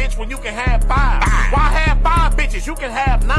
bitch when you can have five? Why have five bitches? You can have 9.